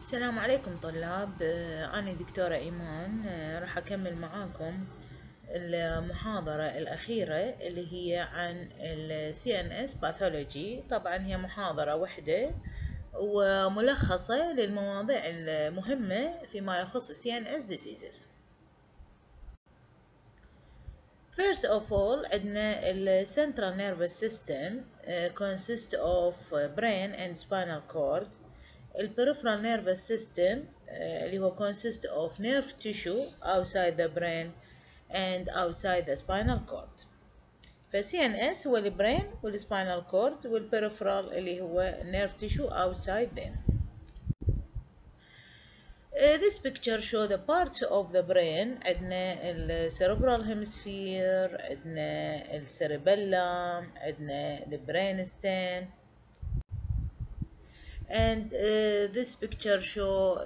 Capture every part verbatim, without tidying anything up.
السلام عليكم طلاب. آه، أنا دكتورة إيمان. آه، راح أكمل معاكم المحاضرة الأخيرة اللي هي عن ال سي إن إس Pathology. طبعا هي محاضرة واحدة وملخصة للمواضيع المهمة فيما يخص سي إن إس Diseases. First of all عندنا ال Central Nervous System uh, consists of brain and spinal cord. ال peripheral nervous system uh, اللي هو consist of nerve tissue outside the brain and outside the spinal cord. ف سي إن إس هو ال brain وال spinal cord وال peripheral اللي هو nerve tissue outside them. Uh, this picture show the parts of the brain. عندنا ال cerebral hemisphere، عندنا ال cerebellum، عندنا ال brainstem. and uh, this picture show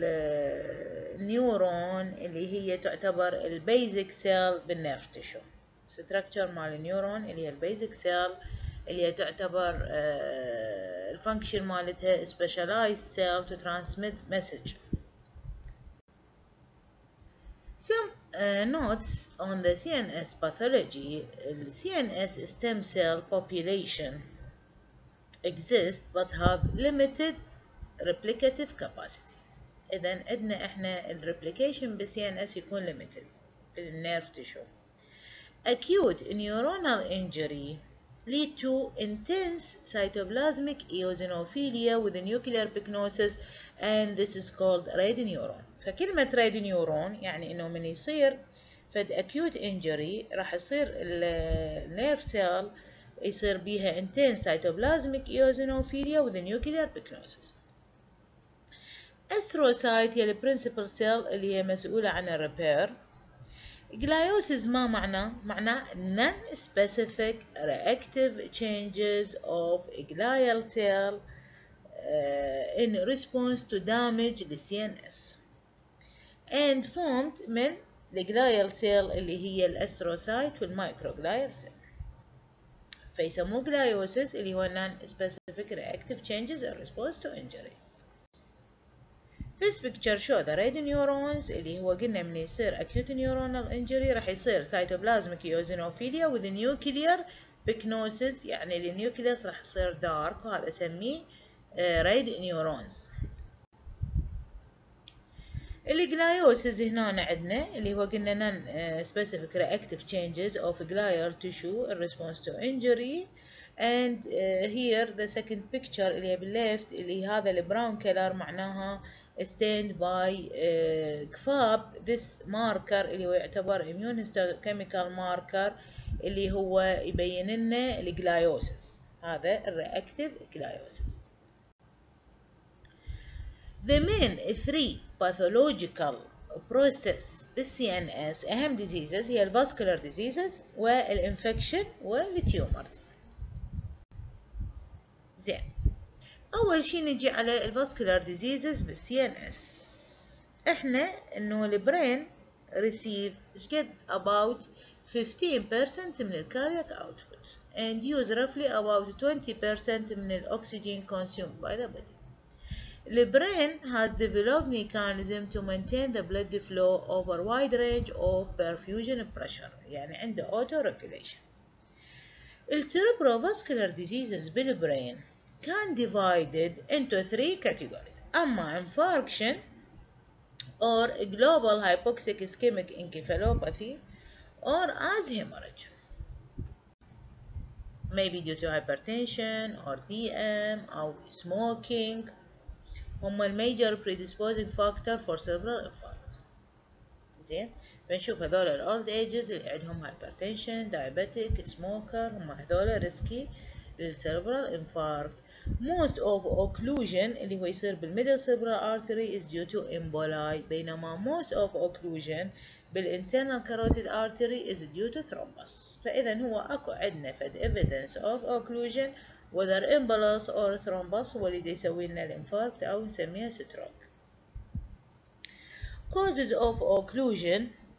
النيورون اللي هي تعتبر البيزك سيل بالنيرف تيشو. structure مال النيورون اللي هي البيزك سيل اللي هي تعتبر uh, الفانكشن مالتها specialized cell to transmit message. Some uh, notes on the C N S pathology. The C N S stem cell population exist but have limited replicative capacity. إذن عندنا إحنا ال replication بال C N S يكون limited بالnerve tissue. Acute neuronal injury lead to intense cytoplasmic eosinophilia with nuclear pycnosis and this is called red neuron. فكلمة red neuron يعني إنه من يصير فد acute injury راح يصير ال nerve cell يصير بيها intense cytoplasmic eosinophilia with nuclear pycnosis. astrocyte هي ال principal cell اللي هي مسؤولة عن الريبير. Gliosis ما معناه؟ معناه non-specific reactive changes of glial cell uh, in response to damage to C N S and formed من الglial cell اللي هي الأستروسايت والمايكروغلايال cell. فيسموه gliosis اللي هو non-specific reactive changes in response to injury. This picture show the red neurons اللي هو قلنا من يصير acute neuronal injury راح يصير cytoplasmic eosinophilia with nuclear pycnosis يعني النيوكليوس راح يصير dark وهذا اسميه red neurons. الجلايوسيس هنا عندنا اللي هو قلنا non specific reactive changes of glial tissue in response to injury and uh, here the second picture اللي هي بالليفت اللي هذا البراون كلر معناها stained by uh, G F A B. this marker اللي هو يعتبر immune histochemical marker اللي هو يبين لنا الجلايوسيس. هذا الرياكتيف جلايوسيس. The main three pathological process بال C N S أهم diseases هي ال vascular diseases والinfection والtumors. زين. أول شي نجي على ال vascular diseases بال C N S. إحنا إنه ال brain receive شقد about fifteen percent من ال cardiac output and use roughly about twenty percent من ال oxygen consumed by the body. The brain has developed mechanism to maintain the blood flow over wide range of perfusion pressure يعني عنده auto regulation. The cerebrovascular diseases بالbrain can divided into three categories. أما infarction or global hypoxic ischemic encephalopathy or as hemorrhage. Maybe due to hypertension or D M or smoking. هم الميجر predisposing factor for cerebral infarct. زين فنشوف هذول الأولد ages اللي عندهم hypertension diabetic smoker هم هذول ريسكي للcerebral infarct. most of occlusion اللي هو يصير بالmiddle cerebral artery is due to emboli بينما most of occlusion بالinternal carotid artery is due to thrombus. فإذا هو أكو عندنا فد evidence of occlusion whether embolus or thrombus هو اللي يسوي لنا الانفاركت أو نسميها stroke. causes of occlusion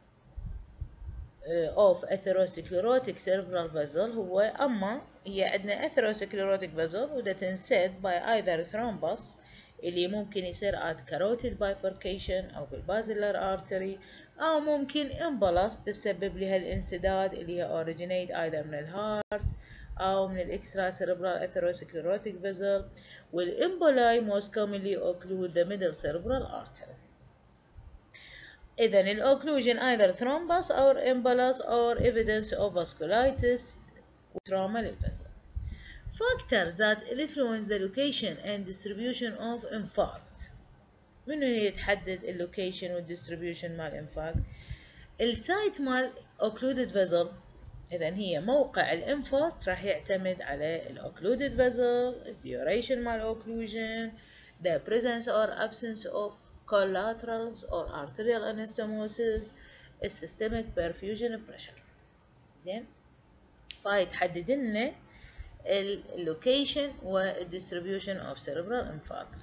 uh, of atherosclerotic cerebral vessel هو أما هي عندنا atherosclerotic vessel وده تنسد by either thrombus اللي ممكن يصير at carotid bifurcation أو بالبازلر artery، أو ممكن امبلس تسبب لها الانسداد اللي هي originate either من الهارت أو من الإكسترا cerebral atherosclerotic vessel، والإمبولاي most commonly occlude the middle cerebral artery. إذن الأوكلوجن either thrombus or embolus or evidence of vasculitis وtrauma للvessel. Factors that influence the location and distribution of infarct. من هي يتحدد اللوكيشن والديستريبيوشن مال انفاركت؟ السايت مال occluded vessel، إذن هي موقع الانفاركت راح يعتمد على الاوكلودد vessel، الديوريشن مال occlusion، the presence or absence of collaterals or arterial anastomosis، systemic perfusion pressure. زين، فيتحدد لنا اللوكيشن والdistribution of cerebral infarct.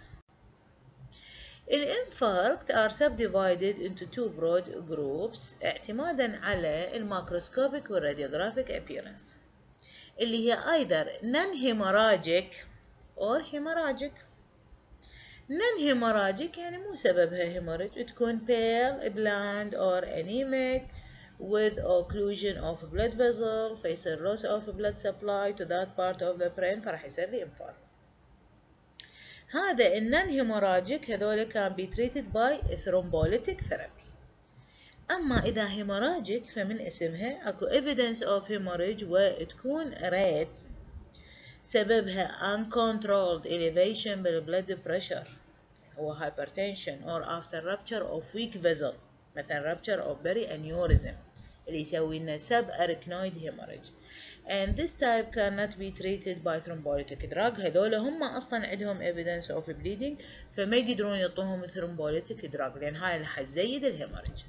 الانفاركت are subdivided into two broad groups اعتمادا على الماكروسكوبيك والراديوغرافيك appearance، اللي هي either non-hemorrhagic or hemorrhagic. non-hemorrhagic يعني مو سببها hemorrhage، تكون pale, bland or anemic with occlusion of blood vessel، فيصير loss of blood supply to that part of the brain، فراح يصير لي infarct. هذا النون هيموراجيك هذول كان be treated by thrombolytic therapy. أما إذا هيموراجيك فمن اسمها أكو evidence of hemorrhage وتكون rate سببها uncontrolled elevation بالblood pressure هو hypertension or after rupture of weak vessel، مثلا rupture of perianeurysm اللي يسوي لنا subarachnoid hemorrhage. and this type cannot be treated by thrombolytic drug. هذول هم أصلا عندهم evidence of bleeding فما يقدرون يعطوهم thrombolytic drug لأن هاي اللي حتزيد الهيموريج.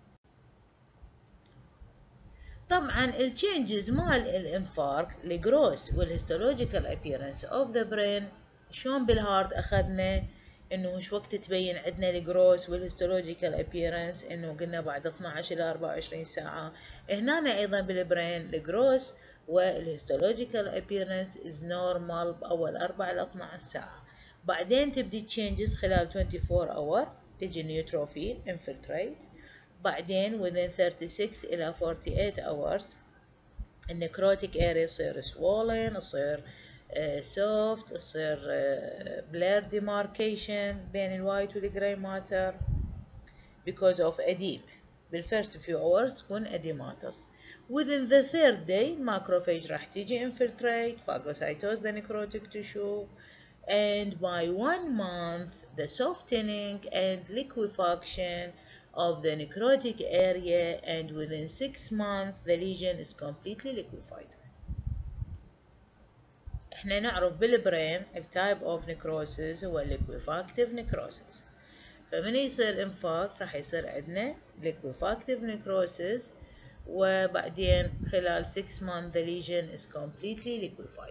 طبعا ال changes مال الانفاركت الجروس والهيستولوجيكال appearance of the brain. شلون بالهارت أخذنا إنه وش وقت تبين عندنا الجروس والهيستولوجيكال appearance، إنه قلنا بعد اثناشر إلى أربعة وعشرين ساعة. هنا أيضا بالبرين الجروس والهيستولوجيكال appearance is normal بأول أربعة إلى اثناشر ساعة، بعدين تبدي changes خلال twenty-four hour تجي نيوتروفيل infiltrate، بعدين within thirty-six إلى forty-eight hours النكروتيك area يصير swollen، يصير Uh, soft، تصير uh, blur demarcation بين الوايت والجراي ماتر because of edema. بالفirst few hours تكون edematous. within the third day macrophage راح تيجي infiltrate phagocytose the necrotic tissue and by one month the softening and liquefaction of the necrotic area and within six months the lesion is completely liquefied. احنا نعرف بالبرين التايب اوف نيكروسيس هو liquefactive necrosis، فمن يصير انفاق راح يصير عندنا liquefactive necrosis وبعدين خلال six months the lesion is completely liquefied.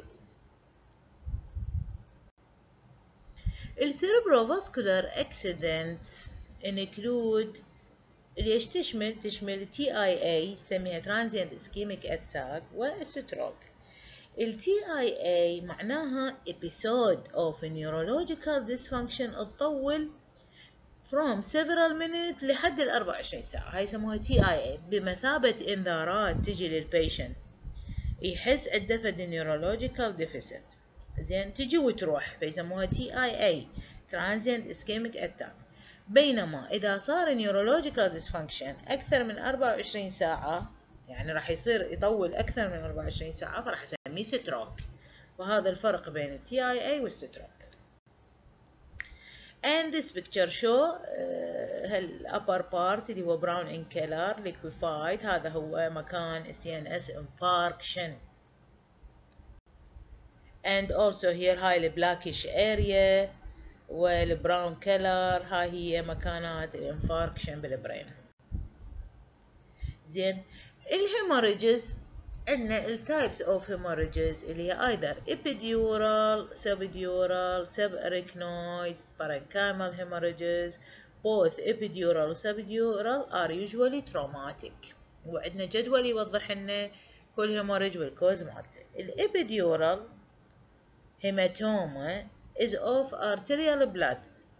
السيربروفاسكولار accident include اللي تشمل تشمل تي آي إيه نسميها transient ischemic attack والستروك. ال تي آي إيه معناها episode of neurological dysfunction تطول from several minutes لحد ال أربعة وعشرين ساعة، هاي يسموها تي آي إيه بمثابة انذارات تجي للبيشنت يحس عنده فد neurological deficit. زين تجي وتروح فيسموها تي آي إيه transient ischemic attack. بينما إذا صار neurological dysfunction أكثر من أربعة وعشرين ساعة يعني راح يصير يطول أكثر من أربعة وعشرين ساعة فراح أسميه ستروك، وهذا الفرق بين ال تي آي إيه والستروك. and this picture show هال upper part اللي هو brown in color liquefied هذا هو مكان سي إن إس infarction and also here هاي ال blackish area وال brown color هاي هي مكانات الانفاركشن بالبرين. زين الهيموريجز عندنا التايبس اوف هيموريجز اللي هي either epidural, subdural, subarachnoid, parenchymal hemorrhages. both epidural و subdural are usually traumatic. وعندنا جدول يوضح لنا كل هيموريج والكوز مالته. الابيديورال هيماتوما is of arterial blood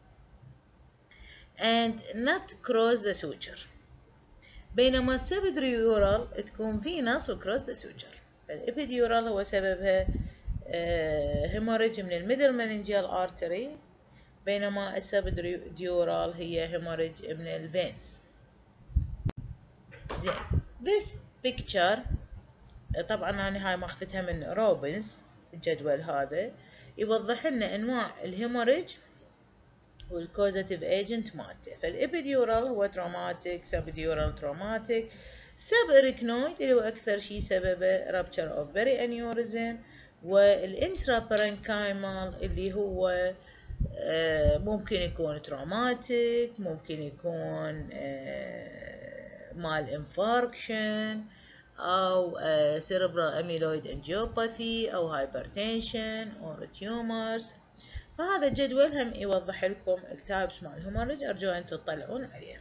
and not cross the suture، بينما السبديورال تكون venous و cross the suture. فالإبيديورال هو سببها هيموريج من الميدل مننجيال ارتري، بينما السبديورال هي هيموريج من الفينز. زين this picture طبعا انا هاي ماخذتها من روبنز، الجدول هذا يوضح لنا انواع الهيموريج والكوزاتيف ايجنت مالته. فالابيديورال هو تروماتيك، سبديورال تروماتيك، سب اريكنويد اللي هو اكثر شيء سببه رابتشر اوف بيري انيوريزم، والانترا بارنكايمال اللي هو ممكن يكون تروماتيك، ممكن يكون مال انفاركشن او سيربرال اميلويد انجيوباثي او هايبرتنشن او تيومرز. فهذا الجدول هم يوضح لكم التايبس مال الهيموريج، ارجو ان تطلعون عليه.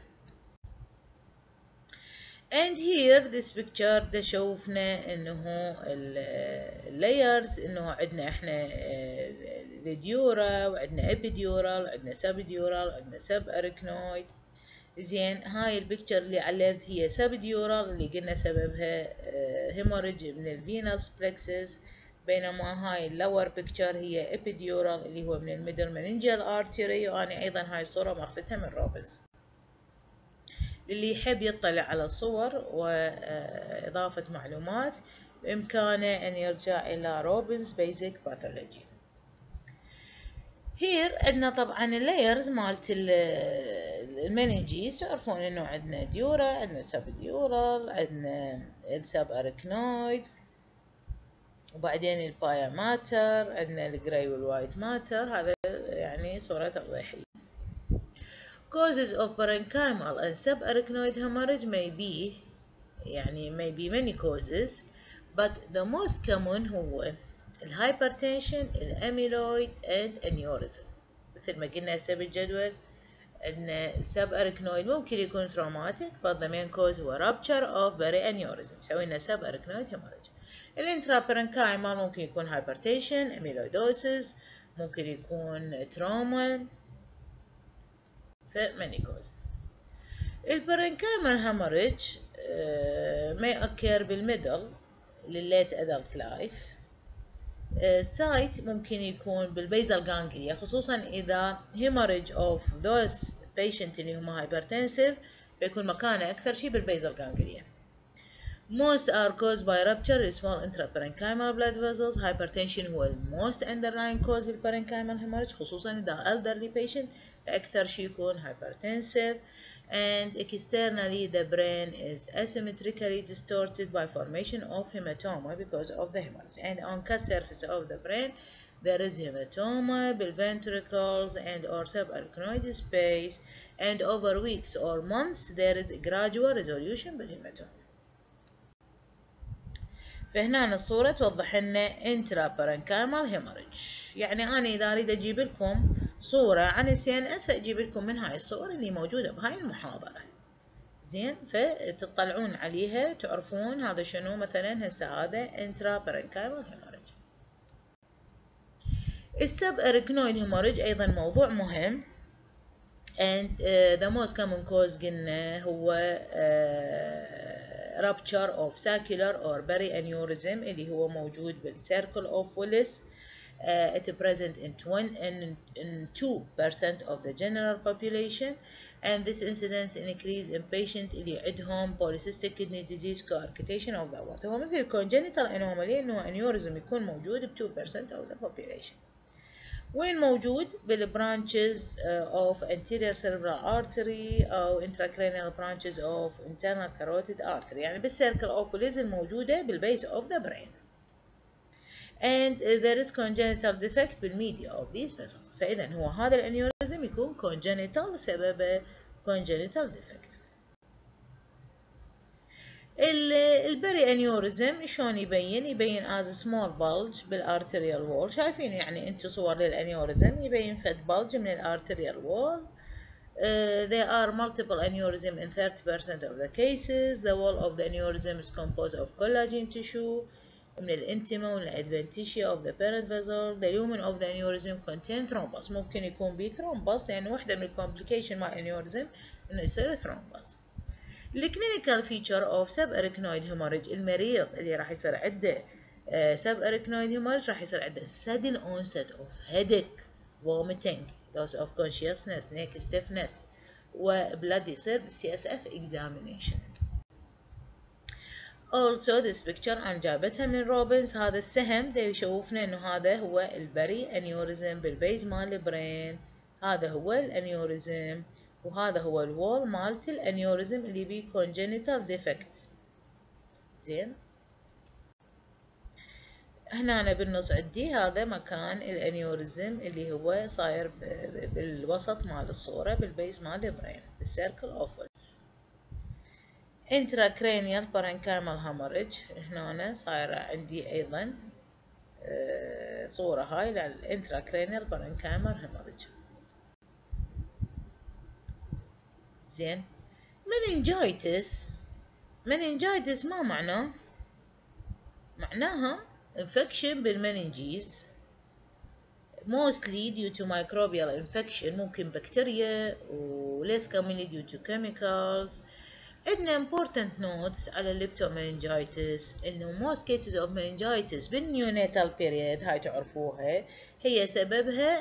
and here this picture ده شوفنا انه اللايرز، انه عندنا احنا الديورا وعندنا ابيديورال وعندنا سبديورال وعندنا سب اركنويد. زين هاي البيكتشر اللي علمت هي سبديورال اللي قلنا سببها هيموريج من الفينوس بلكسس، بينما هاي اللور بيكتشر هي ابيديورال اللي هو من الميدل مننجيال ارتري، وانا ايضا هاي الصورة ماخذتها من روبنز. للي يحب يطلع على الصور وإضافة معلومات بإمكانه أن يرجع إلى روبنز بيزك باثولوجي. هير عندنا طبعا اللايرز مالت المننجيز، تعرفون انه عندنا ديورا، عندنا سب ديورال، عندنا السب اركنويد، وبعدين البايا ماتر، عندنا الجراي والوايت ماتر. هذا يعني صورة توضيحية. Causes of parenchymal and subarachnoid hemorrhage may be يعني may be many causes, but the most common هو الهايبرتنشن، الاميلويد and aneurysm. مثل ما قلنا هسه بالجدول عندنا السبارachnoid ممكن يكون traumatic but the main cause هو rupture of perianeurysm، يسوي لنا subarachnoid hemorrhage. الانترابارنكايمال ممكن يكون hypertension، amyloidosis، ممكن يكون trauma، ف many causes. البارنكايمال hemorrhage uh, may occur بالميدل للليت adult life. سايت uh, ممكن يكون بالبيزل جانجليا، خصوصا إذا hemorrhage of those patient اللي هم hypertensive بيكون مكانه أكثر شيء بالبيزل جانجليا. Most are caused by rupture in small intraparenchymal blood vessels. Hypertension هو ال most underlying cause للparenchymal hemorrhage، خصوصا إذا elderly patient أكثر شيء يكون hypertensive. And externally the brain is asymmetrically distorted by formation of hematoma because of the hemorrhage. And on cut surface of the brain there is hematoma بالventricles and or subarachnoid space, and over weeks or months there is a gradual resolution بالhematoma. فهنا الصورة توضح لنا intraparenchymal hemorrhage. يعني أنا إذا أريد أجيب لكم صورة عن السي إن إس فأجيب لكم من هاي الصور اللي موجودة بهاي المحاضرة. زين فتطلعون عليها تعرفون هذا شنو. مثلا هسه هذا intraparenchymal hemorrhage. السب اركنويد hemorrhage أيضا موضوع مهم. and uh, the most common cause قلنا هو uh, rupture of saccular or perianeurysm اللي هو موجود بالcircle of Willis. Uh, it is present in, in, in two percent of the general population, and this incidence increase in patient اللي عندهم polycystic kidney disease coarctation of the aorta. هو مثل congenital anomaly إنه aneurysm يكون موجود ب two percent of the population. وين موجود؟ بالبرانشز of anterior cerebral artery أو intracranial branches of internal carotid artery، يعني بالcircle of Willis الموجودة بالبيس of the brain. And there is congenital defect بالmedia of these vessels. فإذا هو هذا الانيوريزم يكون congenital سبب congenital defect. البري انيوريزم شلون يبين؟ يبين as a small bulge بالارتريال وول. شايفين يعني انتم صور للانيوريزم يبين فد bulge من الارتريال وول. Uh, there are multiple aneurysm in thirty percent of the cases. The wall of the aneurysm is composed of collagen tissue. من الانتما والادفنتيشيا of the parent vessel. the lumen of the aneurysm contain thrombus. ممكن يكون بيه thrombus لأن واحدة من الكومبليكيشن مع aneurysm إنه يصير thrombus. الكلينيكال فيتشر of subarachnoid hemorrhage، المريض اللي راح يصير عنده uh, subarachnoid hemorrhage راح يصير عنده sudden onset of headache, vomiting, loss of consciousness, neck stiffness، وبلاد يصير بالسي اس اف examination. also this picture أنا جابتها من روبنز. هذا السهم ده يشوفنا إنه هذا هو البري أنيوريزم بالبيز مال البرين. هذا هو الأنيوريزم وهذا هو الوول مالت الأنيوريزم اللي بيه congenital defect. زين، هنا أنا بالنص عندي هذا مكان الأنيوريزم اللي هو صاير بالوسط مال الصورة بالبيز مال البرين بالسيركل اوفلز. intracranial parenchymal hemorrhage، هنا أنا صايرة عندي أيضا صورة هاي للintracranial parenchymal hemorrhage. زين، meningitis. meningitis ما معناه؟ معناها infection بالمننجيز mostly due to microbial infection، ممكن بكتيريا و less commonly due to chemicals. عندنا important notes على الليبتومننجايتس إنه most cases of meningitis بالنيوناتال period هاي تعرفوها هي سببها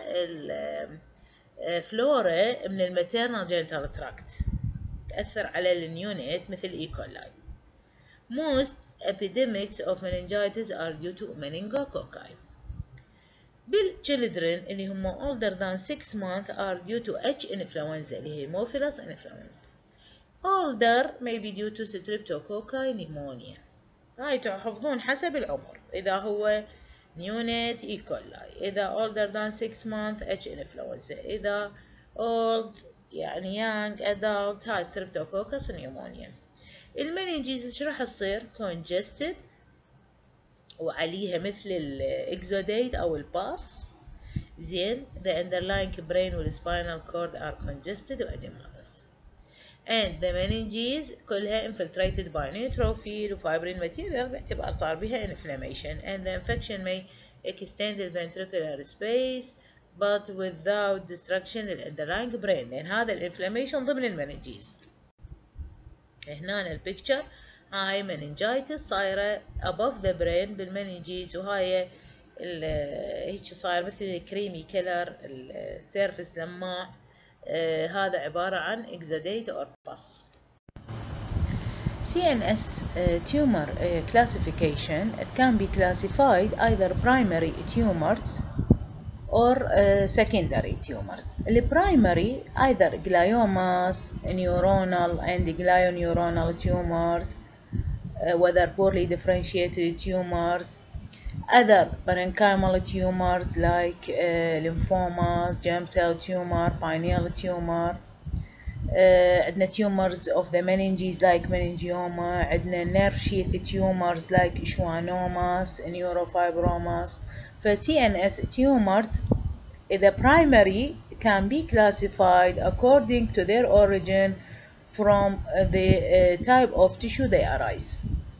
الفلورا من الماتيرنال جينيتال تراكت تأثر على النيونات مثل إيكولاي. most epidemics of meningitis are due to meningococci. بالchildren اللي هم older than six months are due to H influenza اللي هي Haemophilus influenza. older may be due to streptococci pneumonia. هاي تحفظون حسب العمر، إذا هو neonate E. coli، إذا older than six months H influenza، إذا old يعني young adult هاي streptococcus pneumonia. المننجيز ايش راح تصير؟ congested وعليها مثل الاكزوديت او الباس. زين، the underlying brain والspinal cord are congested وedematous. and the meninges كلها infiltrated by neutrophil وفibrin material باعتبار صار بها inflammation and the infection may extend the ventricular space but without destruction للunderlying brain، لأن هذا الانفلاميشن ضمن المننجيز. هنا البيكتشر هاي مننجايتس صايرة above the brain بالمننجيز، وهاي هيك صاير مثل الكريمي كلر السيرفس لماع. آه هذا عبارة عن exudate or pus. C N S uh, tumor uh, classification, it can be classified either primary tumors or uh, secondary tumors. The primary either gliomas, neuronal and glioneuronal tumors, uh, whether poorly differentiated tumors, other parenchymal tumors like uh, lymphomas, germ cell tumor, pineal tumor. Uh, عندنا tumors of the meninges like meningioma، عندنا nerve sheath tumors like schwannomas, neurofibromas. For C N S tumors, the primary can be classified according to their origin from the uh, type of tissue they arise.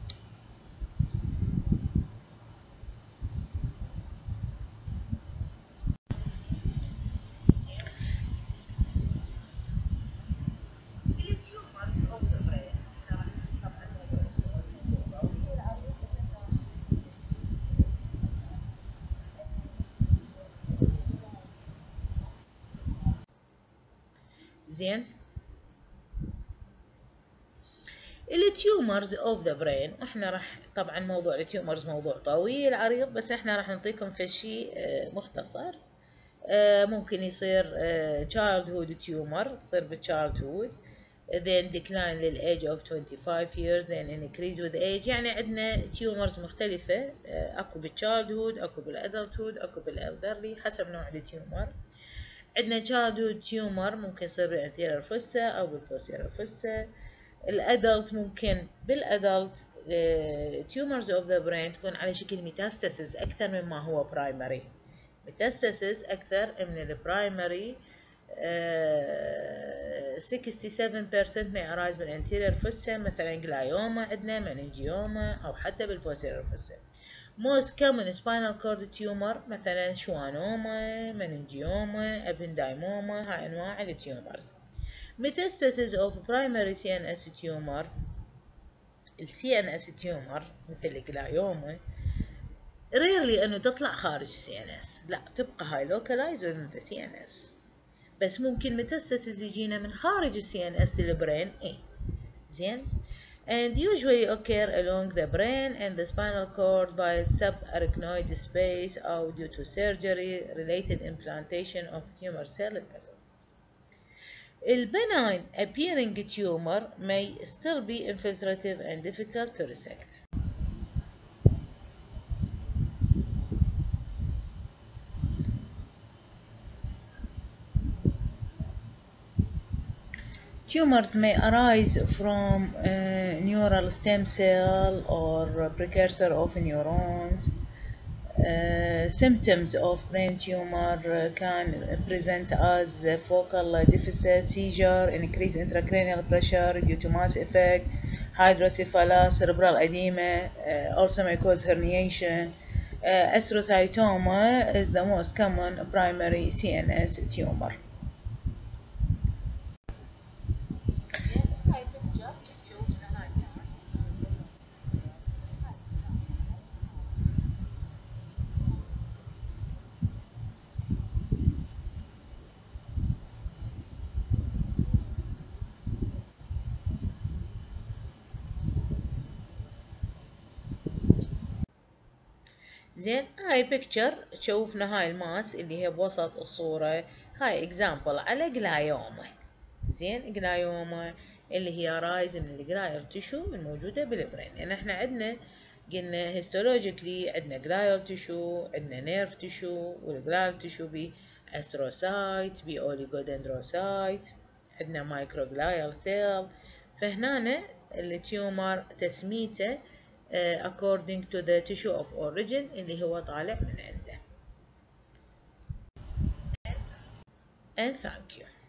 زين، التيومرز اوف ذا برين، احنا راح طبعا موضوع التيومرز موضوع طويل عريض، بس احنا راح نعطيكم في شيء مختصر. ممكن يصير childhood tumor، يصير بالchildhood then decline للage of twenty-five years then increase with age. يعني عندنا تيومرز مختلفة، اكو بالchildhood، اكو بالadulthood، اكو بالelderly حسب نوع التيومر. عندنا childhood tumor ممكن يصير بالانتيريور فوسا أو بالبوستيريور فوسا. الادلت ممكن بالادلت tumors of the brain تكون على شكل ميتاستاسيس أكثر مما هو primary. ميتاستاسيس أكثر من البرايمري. sixty-seven percent may arise بالانتيريور فوسا، مثلا جلايوما عندنا، مننجيوما، أو حتى بالبوستيريور فوسا. most common spinal cord tumor مثلا شوانوما، مننجيوما، ابندايموما، هاي أنواع التيومرز. metastasis of primary سي إن إس tumor، ال سي إن إس tumor مثل الجلايوما rarely أنه تطلع خارج سي إن إس، لا تبقى هاي localized within the سي إن إس، بس ممكن metastasis يجينا من خارج السي إن إس للبرين إيه زين. and usually occur along the brain and the spinal cord by subarachnoid space أو due to surgery related implantation of tumor cell. A benign appearing tumor may still be infiltrative and difficult to resect. Tumors may arise from uh, neural stem cell or precursor of neurons. Uh, symptoms of brain tumor can present as focal deficit, seizure, increased intracranial pressure due to mass effect, hydrocephalus, cerebral edema, uh, also may cause herniation. Uh, astrocytoma is the most common primary سي إن إس tumor. زين هاي بيكتشر تشوفنا هاي الماس اللي هي بوسط الصورة، هاي اكزامبل على جلايوما. زين جلايوما اللي هي رايز من الجلاير تشو الموجودة بالبرين، لأن يعني احنا عندنا قلنا هيستولوجيكلي عندنا جلاير تشو، عندنا نيرف تشو، والجلاير تشو بي استروسايت، بي اوليغودندروسايت، عندنا مايكروجلايال سيل. فهنا التيومر تسميته Uh, according to the tissue of origin اللي هو طالع من عنده. And thank you.